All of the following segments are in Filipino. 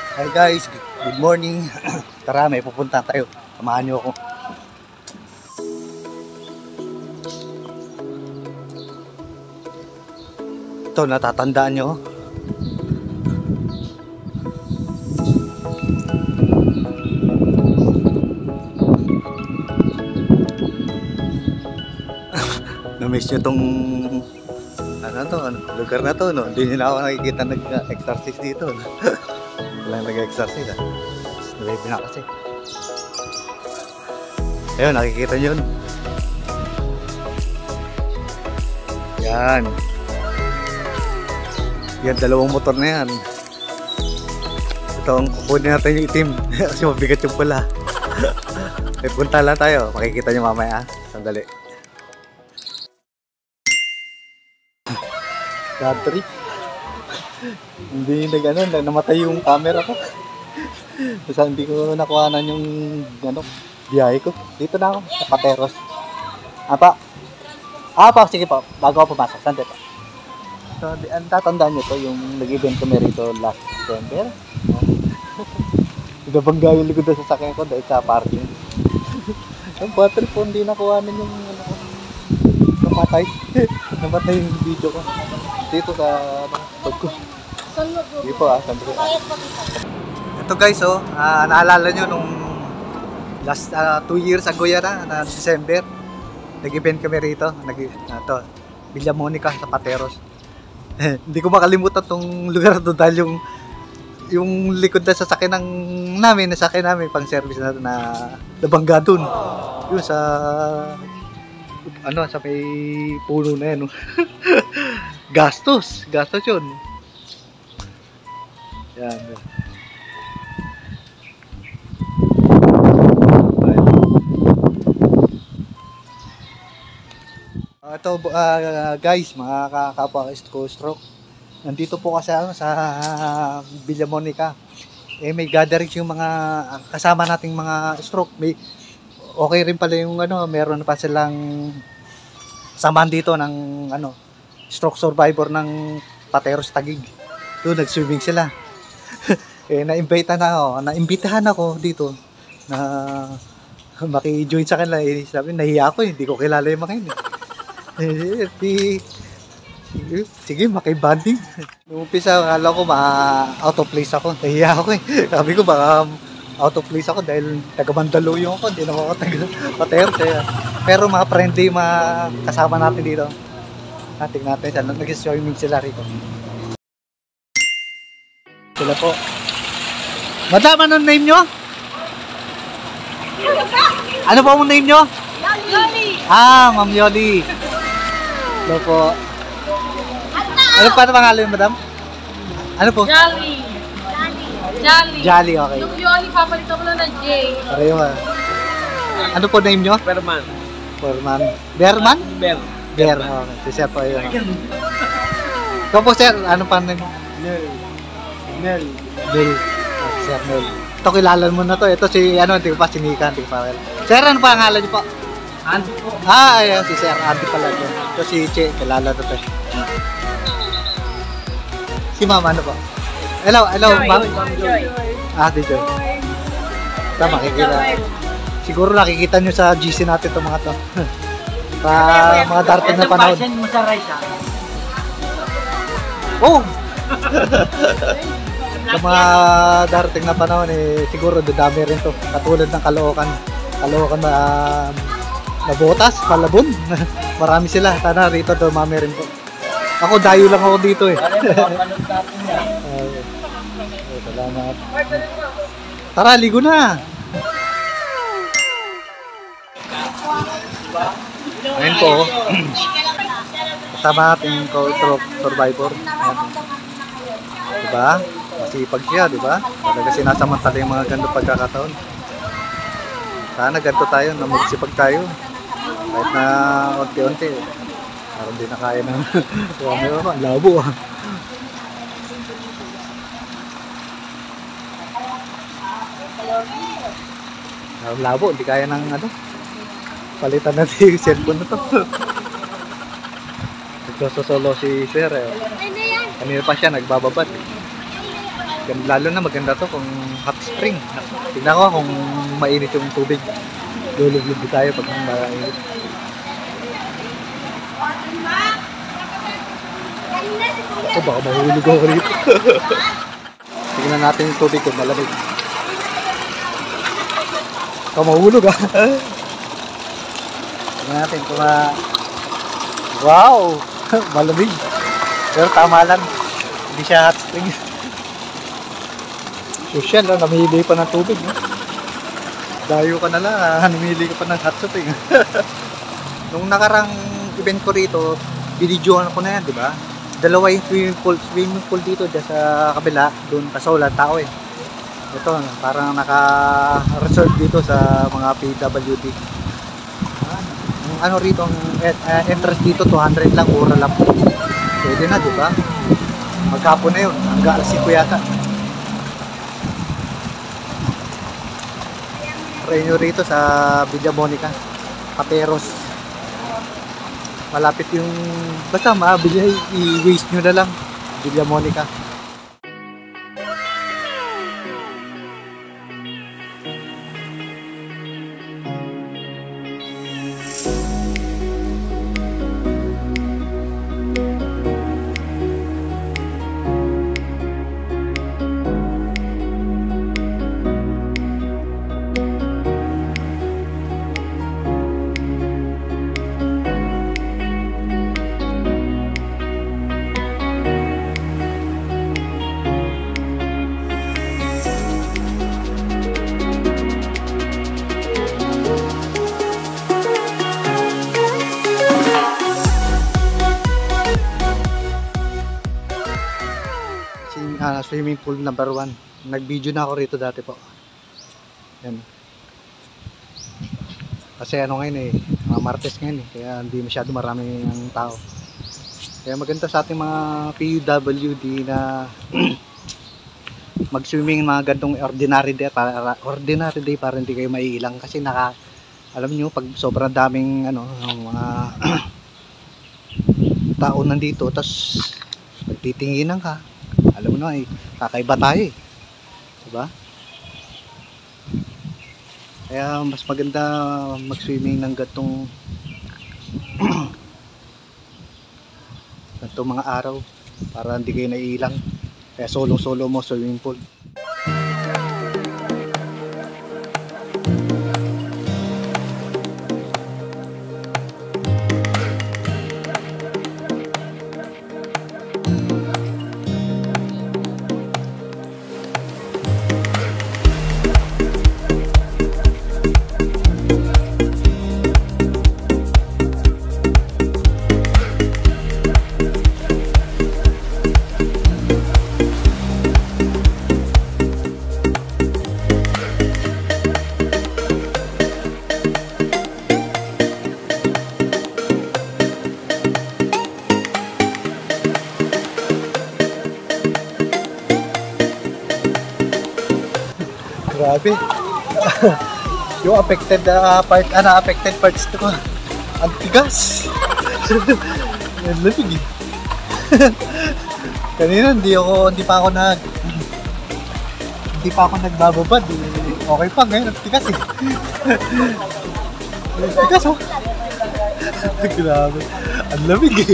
Hi guys, good morning. Tara, may pupunta tayo. Samahan niyo ako. Ito, natatandaan niyo. Na-miss niyo tong lugar na to, no? Hindi nila ako nakikita nag-exercise dito, no? Walang nag-exercise, Nuwebe na kasi. Ayun, nakikita nyo yun. Yan. Yan, dalawang motor na yan. Ito ang kukunin natin yung itim. Kasi mabigat yung pula. May punta lang tayo. Makikita nyo mamaya. Sandali. Battery. Hindi namatay yung camera ko. Kasi hindi ko nakuhanan yung biyahe ko. Dito na ako, sa Pateros. Apa, sige po, bago ako pumasok. Saan dito? So, ang tatandaan nyo to, yung nag-event kami rito last December. Nagabangga yung likod sa sasakyan ko dahil sa parking. Yung battery po, hindi nakuhanan yung namatay. Namatay yung video ko. Dito sa bag ko. Hindi po sandali. Ito guys, naalala nyo nung last 2 years ago yan na December, nag-event kami rito, Villa Monica sa Pateros. Hindi ko makalimutan tong lugar to dahil yung likod na sasakyan namin pang service na nabangga dun. Yung sa may puno na yan. Gastos yun. Yan. Ito guys, mga kapwa ko stroke. Nandito po kasi sa Villa Monica. May gatherings yung mga kasama nating mga stroke. Okay rin pala yung meron pa silang samahan dito ng stroke survivor ng Pateros Taguig. Doon nag-swimming sila. Naimbitahan ako dito na maki-join sa kanila. Sabi, nahiya ako, hindi ko kilala yung mga yun. Sige, maki-banding. Nung umpisa, akala ko out of place ako. Nahiya ako Sabi ko, baka out of place ako dahil taga-Mandaluyong ako. Hindi naman ako taga-Pateros. Pero mga friendly, mga kasama natin dito. Tingnan natin, nag-swimming sila rito. Sila po. Madam, anong name nyo? Ano po ang name nyo? Yoli! Ma'am Yoli. Hello po. Ano pa ang pangalan, madam? Ano po? Jolly! Jolly, okay. Yung Yoli, papalito ko lang ng J. Pareho Ano po name nyo? Berman. Berman? Ber. Okay. Si Sir po yun. Ito po sir, ano pa name? Nel. Sir Nel. Ito kilala mo na to. Ito si, hindi ko pa sinikan. Sir, ano pa ang ngalan niyo po? Andy po. Ayan, si Sir Andy pala yun. Ito si Che, kilala na to. Si Ma'am, ano po? Hello, Ma'am. Joy. Si Joy. Ito, makikita. Siguro nakikita nyo sa GC natin itong mga to. Mga darating na panahon. Passion mo sa rice, Oh! Sa mga darating na panahon, siguro dadami rin to. Katulad ng Caloocan na Botas, Malabon. Marami sila. Sana rito dumami rin po. Ako, dayo lang ako dito Salamat. Tara, ligo na! Ayun po. Kasama natin stroke survivor. Diba? Masipag siya, diba? Talaga sinasamantala yung mga ganito pagkakataon. Sana ganito tayo, na magsipag tayo. Kahit na unti-unti. Parang di na kaya ng labo. Labo, hindi kaya ng palitan natin yung cellphone na to. Nagsosolo si Sir. Kanina pa siya nagbababad. Lalo na maganda to kung hot spring. Tignan ko kung mainit yung tubig. Lulublubi tayo pag mainit. Ako baka mahulog ako rito. Tignan natin yung tubig kung malamig. Ikaw mahulog ah. Tignan natin kung wow! Malamig. Pero tama lang. Hindi siya hot spring. Social, no? Namili pa ng tubig. No? Dayo ka na lang. Namili ka pa ng hot spring. Nung nakarang event ko rito, binidyohan ko na yan, di ba? Dalawa yung swimming pool dito dyan sa kabila, doon kasi wala tao eh. Ito, parang naka-reserve dito sa mga PWD. Ang ano rito, ang entrance dito 200 lang, mura lang. Pwede na, di ba? Magkapon na yun, hanggang alas 5 yata. Try nyo rito sa Villa Monica, Pateros. Malapit yung, basta maabili, i-waste nyo na lang, Villa Monica. Swimming pool number 1. Nag-video na ako rito dati po. Yan. Kasi ano ngayon eh, mga Martes ngayon eh, kaya hindi masyado marami ang tao. Kaya maganda sa ating mga PWD na mag-swimming mga gantong ordinary day para hindi kayo maiilang kasi alam niyo pag sobrang daming ano mga tao nandito tapos pagtitinginan ka, alam mo na eh, kakaiba tayo eh. Diba? Kaya mas maganda mag-swimming ng gantong mga araw para hindi kayo naiilang. Kaya solo mo swimming pool. Grabe. Yung affected parts ko. Ang tigas. Yan lamig eh. Kanina hindi pa ako nagbababad. Okay pa ngayon, ang tigas eh. Ang tigas oh. Grabe. Ang lamig eh.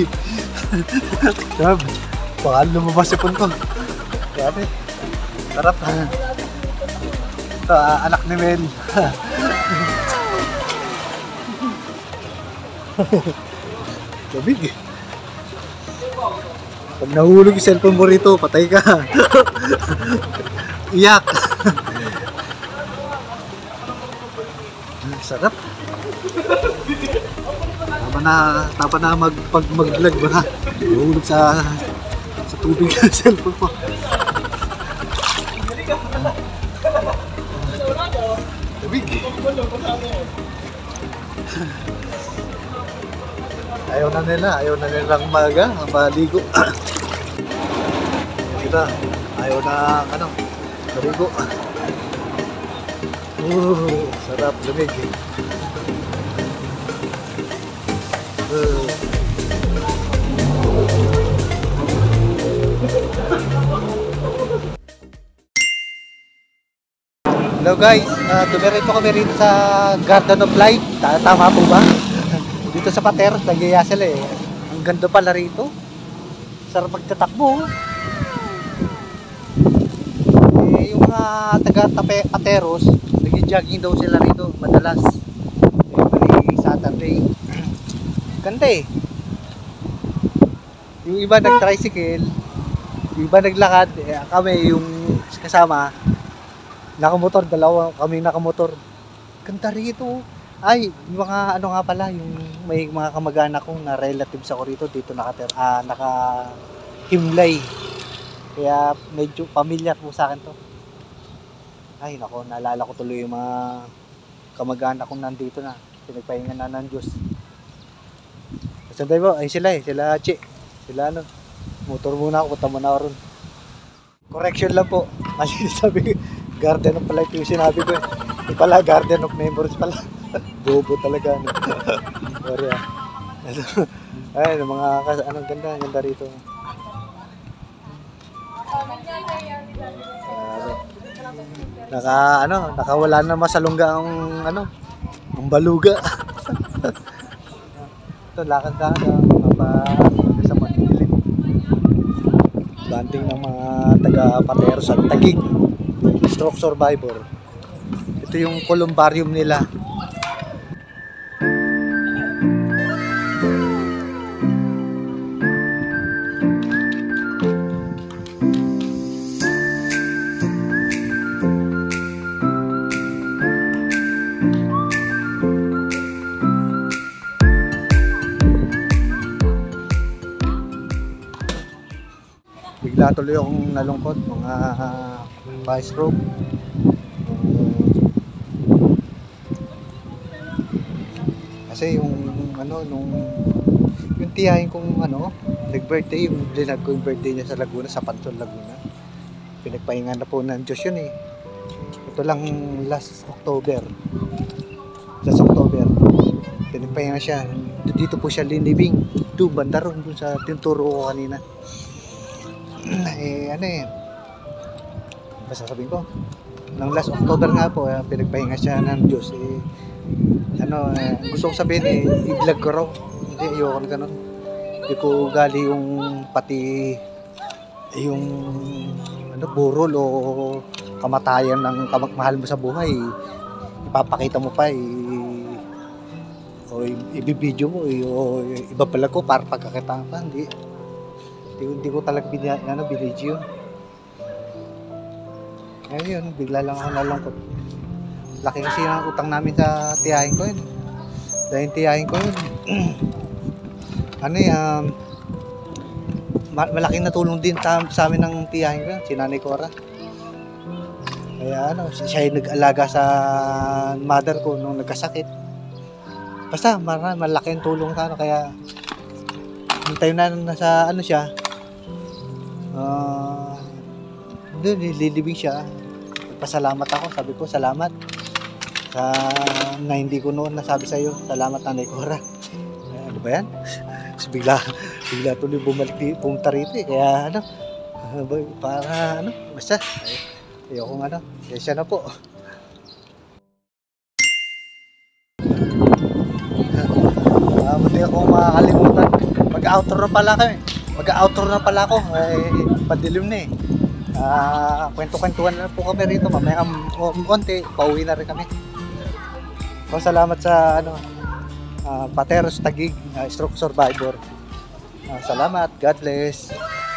Grabe. Baka lumabas yung punto. Grabe. Sarap ha. Ito, anak ni Mel. Lamig eh. Pag nahulog yung cellphone mo rito, patay ka. Iyak. Sarap. Tapa na mag-vlog ba? Nahulog sa tubig yung cellphone mo. Lamig. Ayaw na nilang maligo. Kita, ayaw na maligo. Sarap, lamig. Hello guys, dumiretso kami rito sa Garden of Life. Tama po ba? Dito sa Pateros, nagyaya sila eh. Ang ganda pala rito. Sarap magtatakbo. Eh, yung mga taga-Pateros, nag-jogging daw sila rito madalas. Every Saturday. Ganda eh. Yung iba nag-tricycle, yung iba naglakad, eh, kami yung kasama, nakamotor, dalawa kami nakamotor. Ganda rito. Ay, yung mga ano nga pala, yung may mga kamag-anak kong na relatives ako rito, dito nakahimlay. Kaya medyo familiar po sa akin to. Ay, nako, naalala ko tuloy yung mga kamag-anak kong nandito na, pinagpahinga na ng Diyos. Sanday po, ay sila Che. Sila ano, motor muna ako, punta muna ako ron. Correction lang po, kasi sabi ko, Garden of Life yung sinabi ko eh. Yung pala, Garden of Memories pala. Bobo talaga. Ano. Sorry ah. Ay, mga anong ganda rito. Nakawala na masalungga ang ang baluga. Ito, lakad sa Mandilim. Banding ng mga taga-Pateros at Taguig. Stroke survivor. Ito yung columbarium nila. Bigla tuloy akong nalungkot, mga stroke. Kasi yung yung tiyahin kong nag-birthday, yung dinag ko yung birthday niya sa Laguna, sa Pansol, Laguna. Pinagpahinga na po ng Diyos yun eh. Ito lang last October. Pinagpahinga siya. Dito po siya linibing. Doon, banda ron, doon sa tinturo ko kanina. Basta sabihin ko, nang last October nga po, pinagpahinga siya ng Diyos. Gusto kong sabihin i-vlog ko raw. Hindi, ayoko na ganun. Hindi ko gali yung pati yung burol o kamatayan ng kamagmahal mo sa buhay. Ipapakita mo pa o ibibideo mo o ibabalag ko para pagkakitaan pa. Hindi ko talaga binidyo yun. Ngayon, bigla lang ako nalungkot. Laki kasi yung utang namin sa tiyahin ko yun. Dahil tiyahin ko yun. Malaking natulong din sa amin ng tiyahin ko yun, si Nanay Cora. Kaya siya yung nag-alaga sa mother ko nung nagkasakit. Basta malaking tulong sa kaya hintay na nasa siya. Doon nililibing siya. Pasalamat ako, sabi ko salamat sa na hindi ko noon nasabi sa iyo. Salamat Nanay Cora. Ano ba yan? bigla tuloy pumunta rito eh. Kaya para basta ayoko siya na po. Hindi ako makakalimutan. Mag-outro na pala ako. Padilim na eh. Kwento-kwentuhan na po kami rito. Mamaya konti, pauwi na rin kami. So, salamat sa Pateros Taguig, stroke survivor. Salamat. God bless.